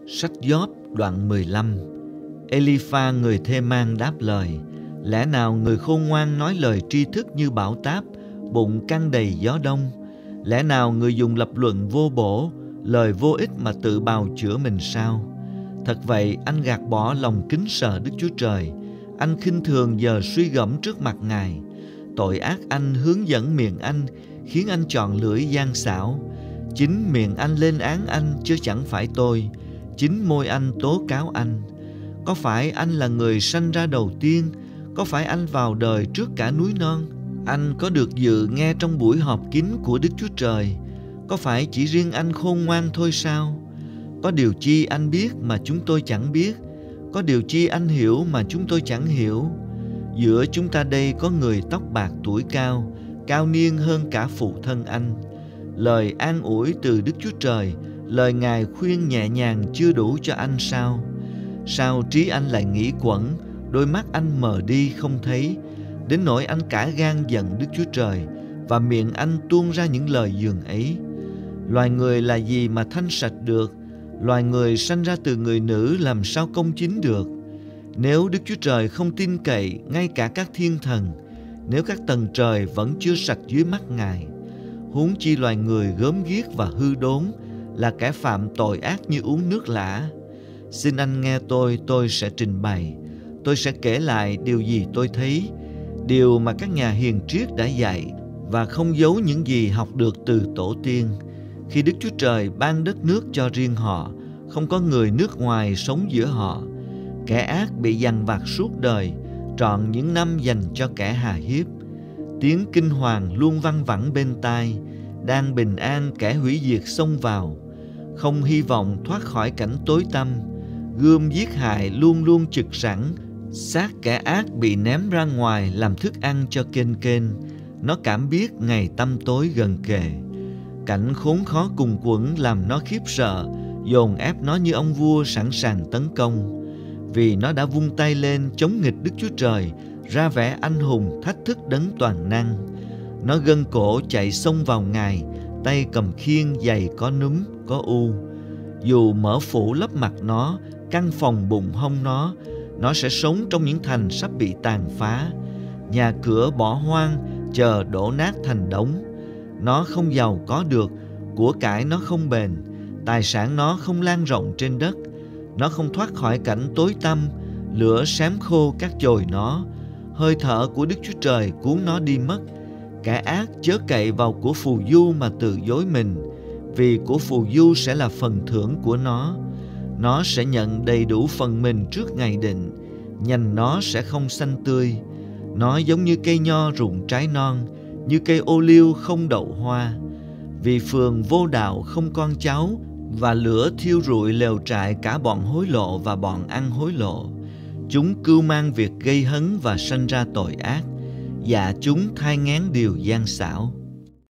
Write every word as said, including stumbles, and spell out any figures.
Sách Gióp đoạn mười lăm. Elipha người Thê-man đáp lời: Lẽ nào người khôn ngoan nói lời tri thức như bão táp, bụng căng đầy gió đông? Lẽ nào người dùng lập luận vô bổ, lời vô ích mà tự bào chữa mình sao? Thật vậy, anh gạt bỏ lòng kính sợ Đức Chúa Trời. Anh khinh thường giờ suy gẫm trước mặt Ngài. Tội ác anh hướng dẫn miệng anh, khiến anh chọn lưỡi gian xảo. Chính miệng anh lên án anh, chứ chẳng phải tôi. Chính môi anh tố cáo anh. Có phải anh là người sanh ra đầu tiên? Có phải anh vào đời trước cả núi non? Anh có được dự nghe trong buổi họp kín của Đức Chúa Trời? Có phải chỉ riêng anh khôn ngoan thôi sao? Có điều chi anh biết mà chúng tôi chẳng biết? Có điều chi anh hiểu mà chúng tôi chẳng hiểu? Giữa chúng ta đây có người tóc bạc tuổi cao, cao niên hơn cả phụ thân anh. Lời an ủi từ Đức Chúa Trời, lời Ngài khuyên nhẹ nhàng chưa đủ cho anh sao? Sao trí anh lại nghĩ quẩn, đôi mắt anh mờ đi không thấy, đến nỗi anh cả gan giận Đức Chúa Trời, và miệng anh tuôn ra những lời dường ấy? Loài người là gì mà thanh sạch được? Loài người sanh ra từ người nữ làm sao công chính được? Nếu Đức Chúa Trời không tin cậy ngay cả các thiên thần, nếu các tầng trời vẫn chưa sạch dưới mắt Ngài, huống chi loài người gớm ghiếc và hư đốn, là kẻ phạm tội ác như uống nước lã. Xin anh nghe tôi, tôi sẽ trình bày. Tôi sẽ kể lại điều gì tôi thấy, điều mà các nhà hiền triết đã dạy, và không giấu những gì học được từ tổ tiên. Khi Đức Chúa Trời ban đất nước cho riêng họ, không có người nước ngoài sống giữa họ. Kẻ ác bị dằn vặt suốt đời, trọn những năm dành cho kẻ hà hiếp. Tiếng kinh hoàng luôn văng vẳng bên tai, đang bình an kẻ hủy diệt xông vào. Không hy vọng thoát khỏi cảnh tối tăm, gươm giết hại luôn luôn trực sẵn. Xác kẻ ác bị ném ra ngoài làm thức ăn cho kênh kênh. Nó cảm biết ngày tăm tối gần kề. Cảnh khốn khó cùng quẫn làm nó khiếp sợ, dồn ép nó như ông vua sẵn sàng tấn công. Vì nó đã vung tay lên chống nghịch Đức Chúa Trời, ra vẻ anh hùng thách thức đấng toàn năng. Nó gân cổ chạy xông vào Ngài, tay cầm khiên giày có núm, có u. Dù mở phủ lấp mặt nó, căn phòng bụng hông nó, nó sẽ sống trong những thành sắp bị tàn phá, nhà cửa bỏ hoang, chờ đổ nát thành đống. Nó không giàu có được, của cải nó không bền, tài sản nó không lan rộng trên đất. Nó không thoát khỏi cảnh tối tăm, lửa xém khô các chồi nó. Hơi thở của Đức Chúa Trời cuốn nó đi mất. Kẻ ác chớ cậy vào của phù du mà tự dối mình, vì của phù du sẽ là phần thưởng của nó. Nó sẽ nhận đầy đủ phần mình trước ngày định, nhành nó sẽ không xanh tươi. Nó giống như cây nho rụng trái non, như cây ô liu không đậu hoa. Vì phường vô đạo không con cháu, và lửa thiêu rụi lều trại cả bọn hối lộ và bọn ăn hối lộ. Chúng cưu mang việc gây hấn và sanh ra tội ác, dạ chúng thai nghén điều gian xảo.